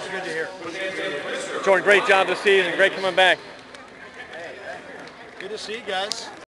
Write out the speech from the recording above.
good to hear. Jordan, great job this season. Great coming back. Good to see you guys.